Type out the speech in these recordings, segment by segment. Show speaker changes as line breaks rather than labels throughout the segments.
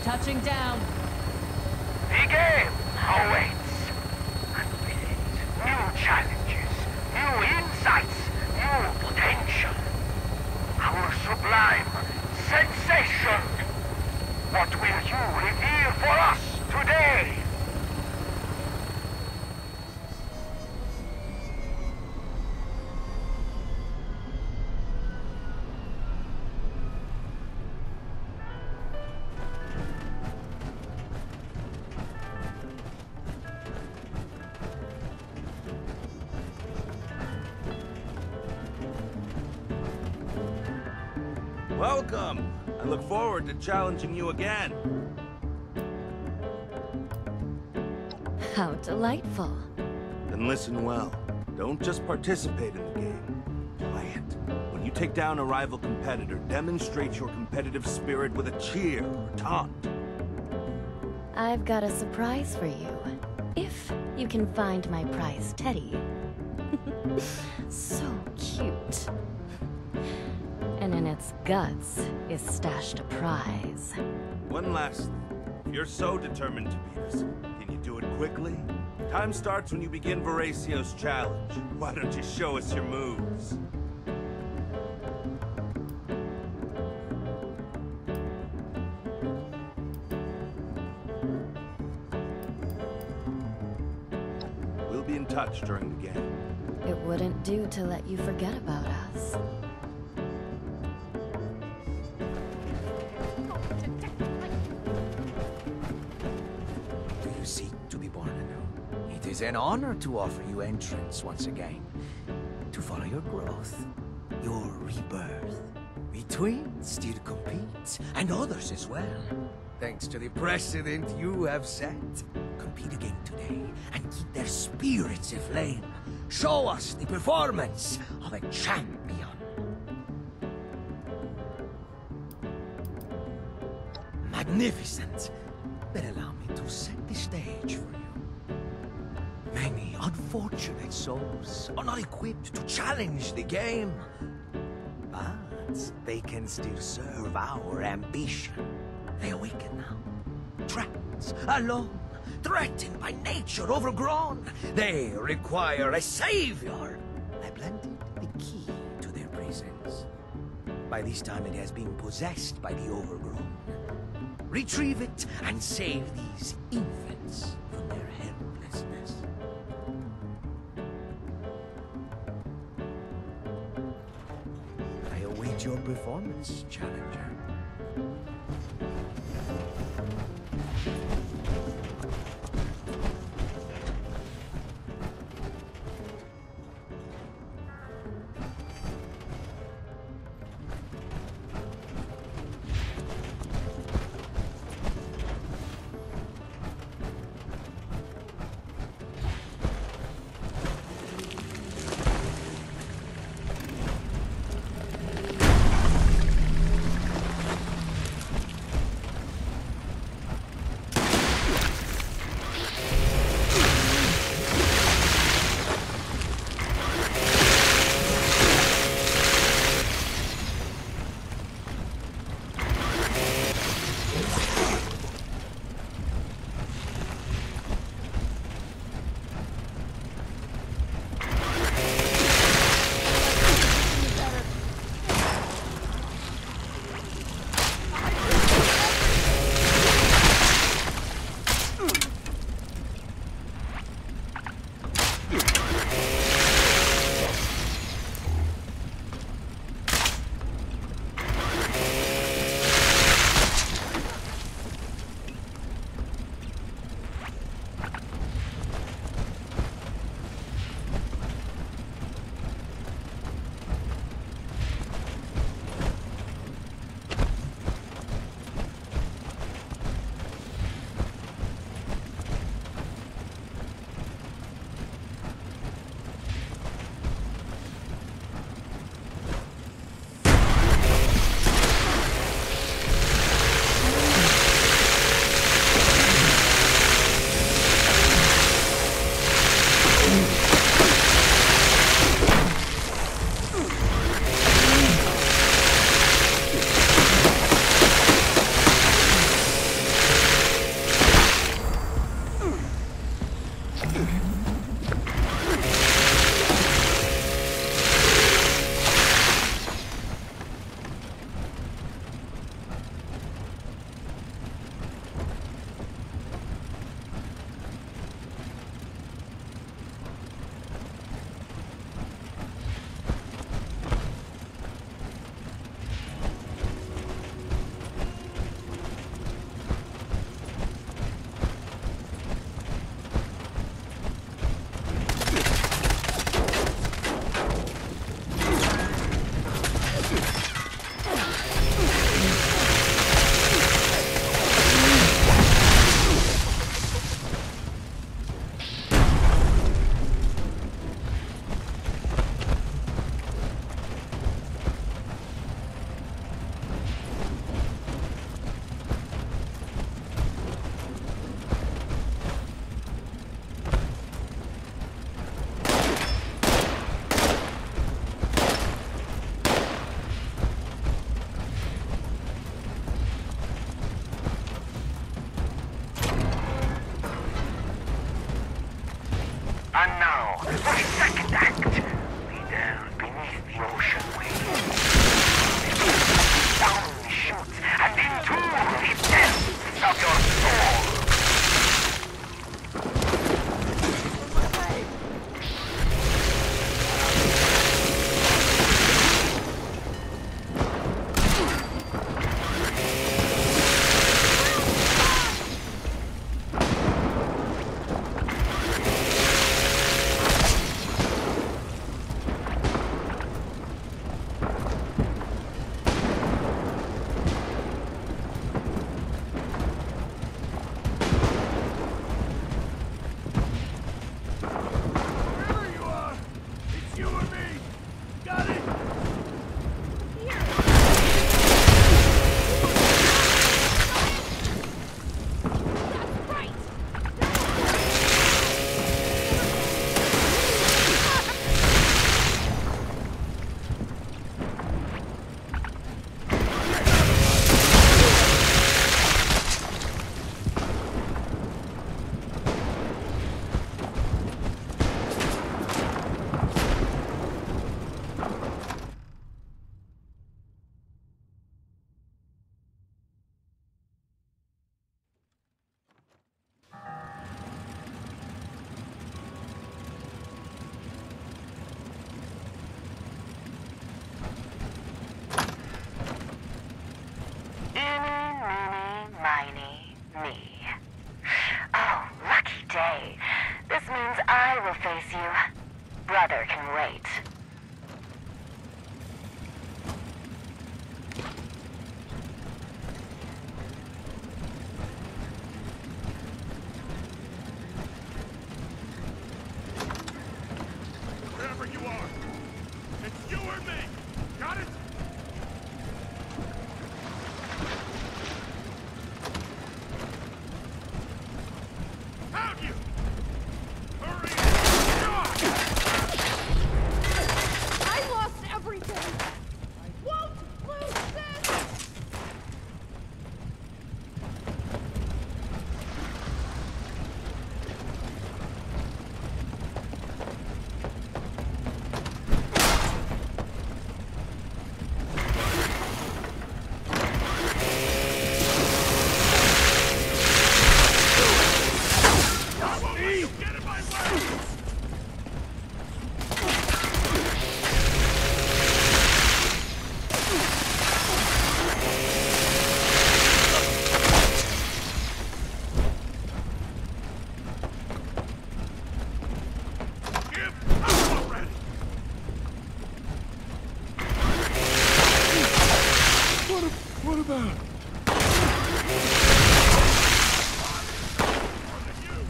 Touching down.
The game awaits. And with it, new challenges, new insights, new potential. Our sublime sensation. What will you reveal for us today?
Welcome! I look forward to challenging you again.
How delightful.
Then listen well. Don't just participate in the game. Play it. When you take down a rival competitor, demonstrate your competitive spirit with a cheer or taunt.
I've got a surprise for you. If you can find my prize teddy. So cute. And in its guts is stashed a prize.
One last thing. If you're so determined to beat us, can you do it quickly? Time starts when you begin Veracio's challenge. Why don't you show us your moves? We'll be in touch during the game.
It wouldn't do to let you forget about us.
It is an honor to offer you entrance once again, to follow your growth, your rebirth. We twins still compete, and others as well, thanks to the precedent you have set. Compete again today, and keep their spirits aflame. Show us the performance of a champion. Magnificent. Then allow me to set the stage for you. Many unfortunate souls are not equipped to challenge the game. But they can still serve our ambition. They awaken now. Trapped, alone, threatened by nature, overgrown. They require a savior. I planted the key to their prisons. By this time it has been possessed by the overgrown. Retrieve it and save these infants from their helplessness. I await your performance, challenger.
other can wait.
Wherever you are, it's you or me. Got it? Found you! Hurry!
I lost everything! I won't lose this!
I won't let you get in my way! Give up already!
What about?
More than you!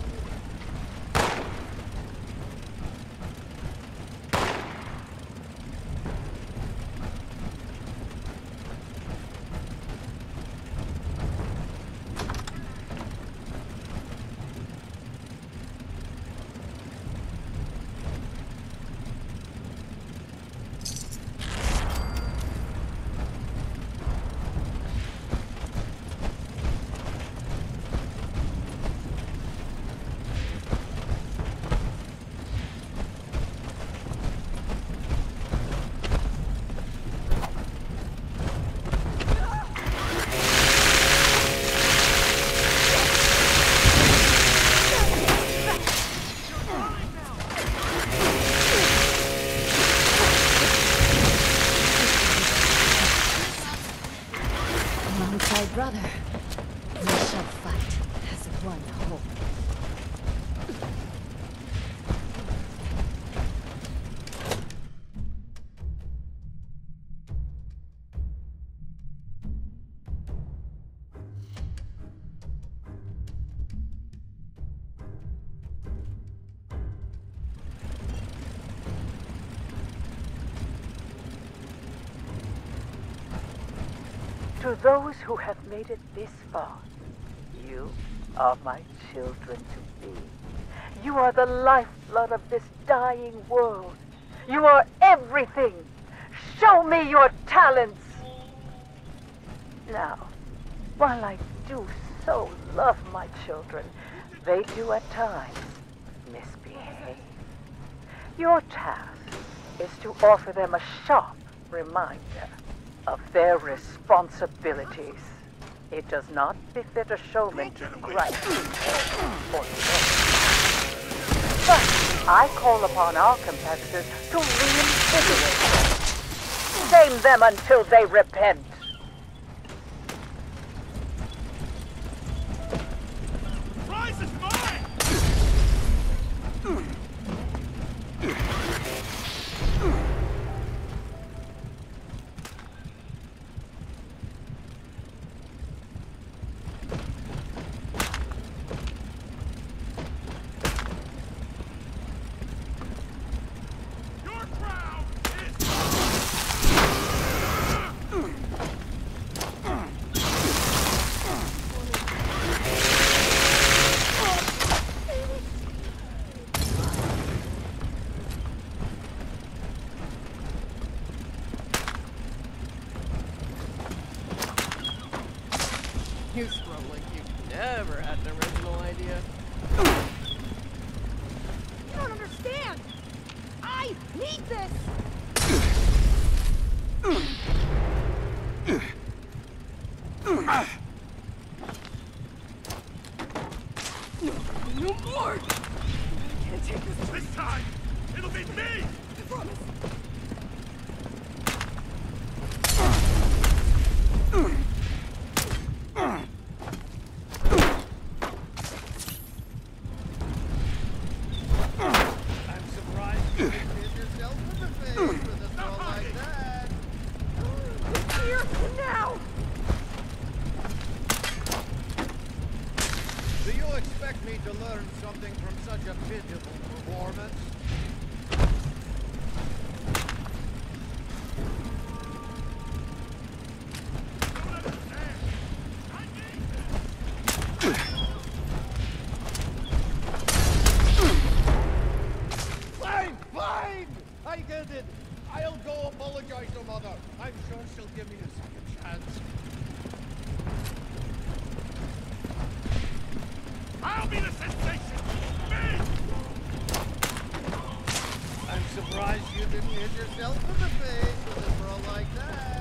Alongside brother, we shall fight as one whole.
To those who have made it this far, you are my children to be. You are the lifeblood of this dying world. You are everything. Show me your talents. Now, while I do so love my children, they do at times misbehave. Your task is to offer them a sharp reminder of their responsibilities. It does not befit a showman to gripe or but I call upon our competitors to reinvigorate them. Shame them until they repent.
Prize is mine! Your crown is...
You scrub like you never had an original idea. You don't understand! I need this! No more! I can't take this.
This time, it'll be me!
I promise.
I'm surprised you expect me to learn something from such a pitiful performance? Fine! I get it! I'll go apologize to Mother. I'm sure she'll give me a second chance. I'll be the sensation! Me! I'm surprised you didn't hit yourself in the face with a throw like that.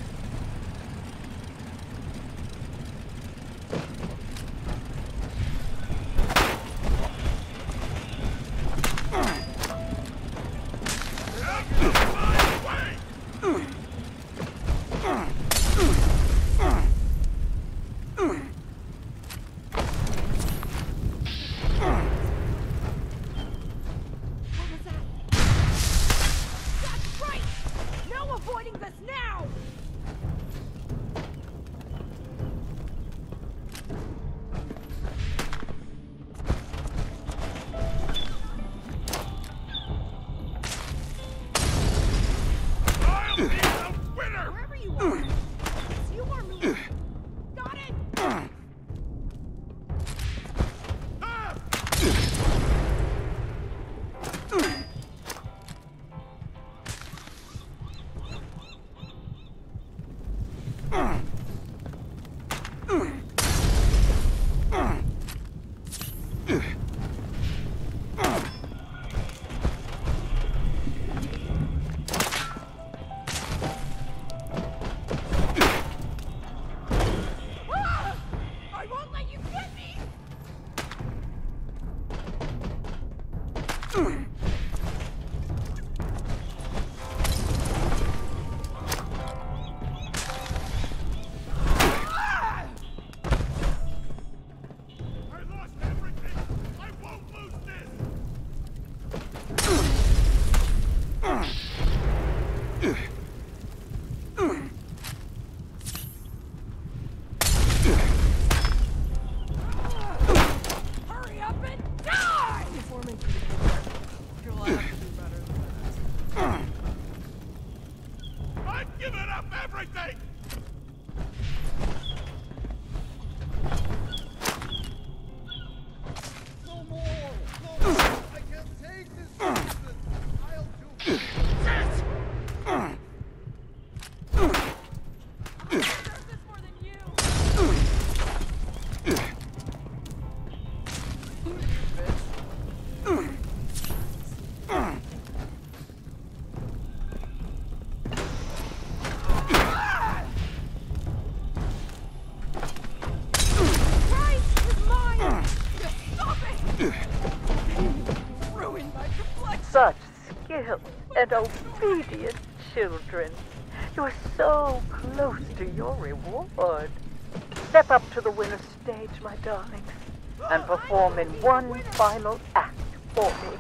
Such skilled and obedient children. You're so close to your reward. Step up to the winner's stage, my darlings, and perform in one final act for me.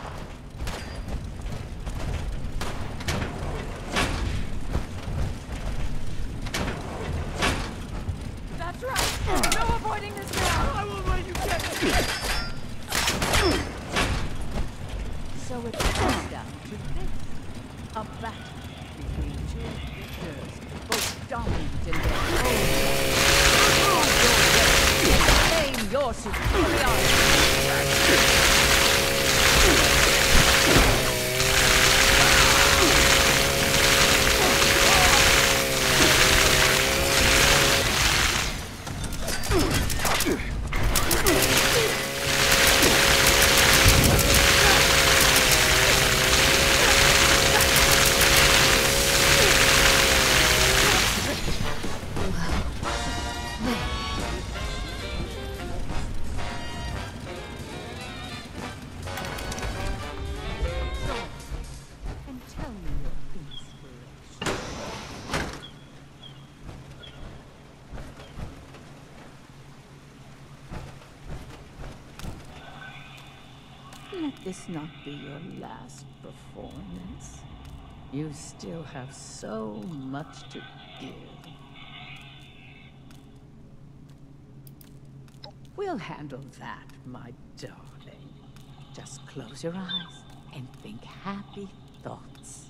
That's right! No avoiding this now! I won't let you get it! So it comes down to this. A battle between two victors, both dominant in their own way. Claim your superiority. Let this not be your last performance. You still have so much to give. We'll handle that, my darling. Just close your eyes and think happy thoughts.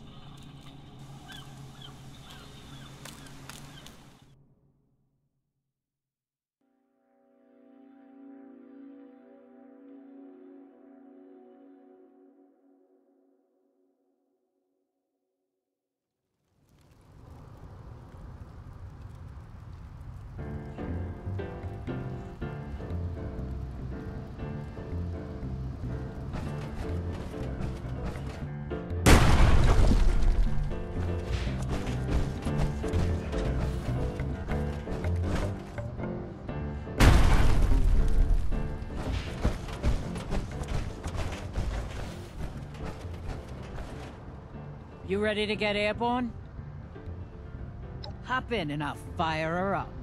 You ready to get airborne? Hop in and I'll fire her up.